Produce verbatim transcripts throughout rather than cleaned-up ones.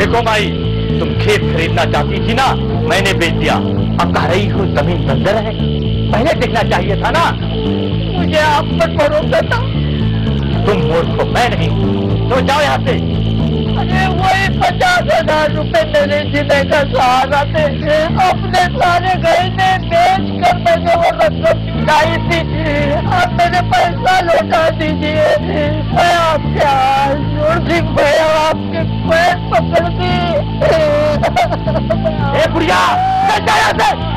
देखो माई, तुम खेत खरीदना चाहती थी ना, मैंने बेच दिया। अब कह रही हो जमीन बंजर है, पहले देखना चाहिए था ना। मुझे आप पर भरोसा था। तुम मूर्ख हो, मैं नहीं। तो जाओ यहाँ से। अरे वही पचास हजार रुपए मेरे जीने का सहारा थे। अपने सारे गहने बेच कर मैंने वो रकम चुकाई थी। आप मेरे पैसा लौटा दीजिए। मैं आपके हाथ जोड़ दी, मैं आपके पैर पकड़ती। ए बुढ़िया, चल जा यहाँ से।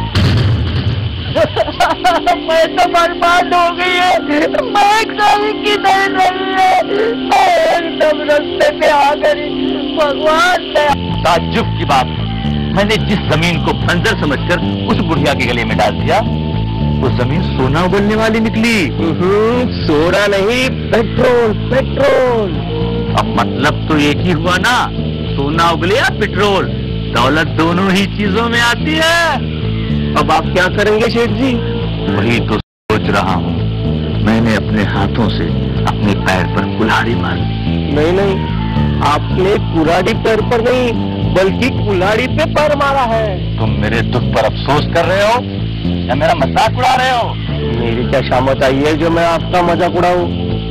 मैं तो बर्बाद हो गई है। मैं कहीं की नहीं रही है, एकदम रास्ते पे आ गई। भगवान ने ताज्जुब की बात, मैंने जिस जमीन को बंजर समझकर उस बुढ़िया के गले में डाल दिया, वो जमीन सोना उगलने वाली निकली। सोना नहीं, पेट्रोल। पेट्रोल। अब मतलब तो एक ही हुआ ना, सोना उगले या पेट्रोल, दौलत दोनों ही चीजों में आती है। अब आप क्या करेंगे सेठ जी? वही तो सोच रहा हूँ। मैंने अपने हाथों से अपने पैर पर कुल्हाड़ी मारी। नहीं नहीं, आपने कुल्हाड़ी पैर पर नहीं, बल्कि कुल्हाड़ी पे पैर मारा है। तुम मेरे दुख पर अफसोस कर रहे हो या मेरा मजाक उड़ा रहे हो? मेरी क्या शामत आई है जो मैं आपका मजाक उड़ाऊं?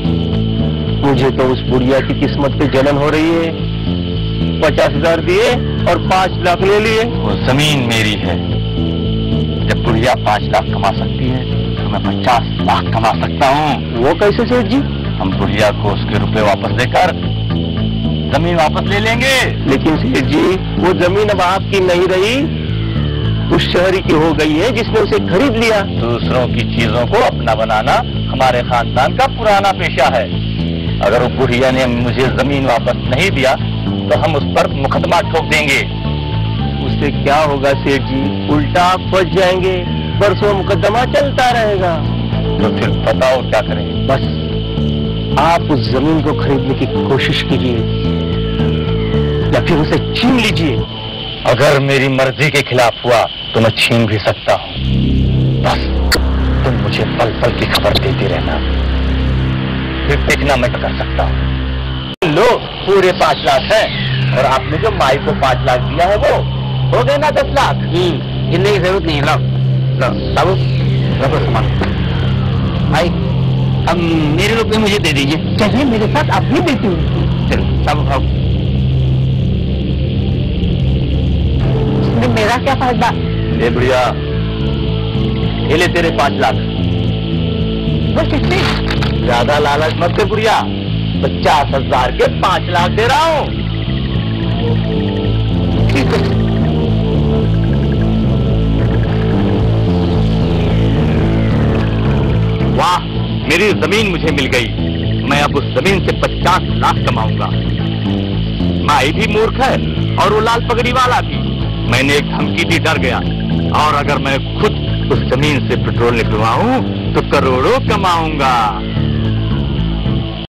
मुझे तो उस बुढ़िया की किस्मत पे जलन हो रही है। पचास हजार दिए और पांच लाख ले लिए। वो जमीन मेरी है। जब बुढ़िया पांच लाख कमा सकती है तो मैं पचास लाख कमा सकता हूँ। वो कैसे सेठ जी? हम बुढ़िया को उसके रुपए वापस देकर जमीन वापस ले लेंगे। लेकिन सेठ जी, वो जमीन अब आपकी नहीं रही, उस शहरी की हो गई है जिसने उसे खरीद लिया। दूसरों की चीजों को अपना बनाना हमारे खानदान का पुराना पेशा है। अगर वो बुढ़िया ने मुझे जमीन वापस नहीं दिया तो हम उस पर मुकदमा ठोक देंगे। उससे क्या होगा सेठ जी? उल्टा आप फंस जाएंगे, बरसों मुकदमा चलता रहेगा। तो फिर बताओ क्या करें? बस आप उस जमीन को खरीदने की कोशिश कीजिए या फिर उसे छीन लीजिए। अगर मेरी मर्जी के खिलाफ हुआ तो मैं छीन भी सकता हूँ। बस तुम मुझे पल पल की खबर देते रहना, फिर देखना मैं क्या कर सकता हूँ। लो, पूरे पांच लाख है और आपने जो माई को पांच लाख दिया है वो हो गए ना दस लाख। गिनने की जरूरत नहीं है। लो लो बाबू, रखो सामान। भाई, अब मेरे रुपए मुझे दे दीजिए। चलिए मेरे साथ, आप भी देती हूँ। चलो बाबू खाओ। इसमें मेरा क्या फायदा? ये बुढ़िया, ये ले तेरे पांच लाख। वो कितने? ज्यादा लालच मत दे बुढ़िया, पचास हजार के पांच लाख दे रहा हूँ। ठीक है। वाह, मेरी जमीन मुझे मिल गई। मैं अब उस जमीन से पचास लाख कमाऊंगा। माई भी मूर्ख है और वो लाल पगड़ी वाला भी। मैंने एक धमकी दी, डर गया। और अगर मैं खुद उस जमीन से पेट्रोल निकलवाऊं तो करोड़ों कमाऊंगा।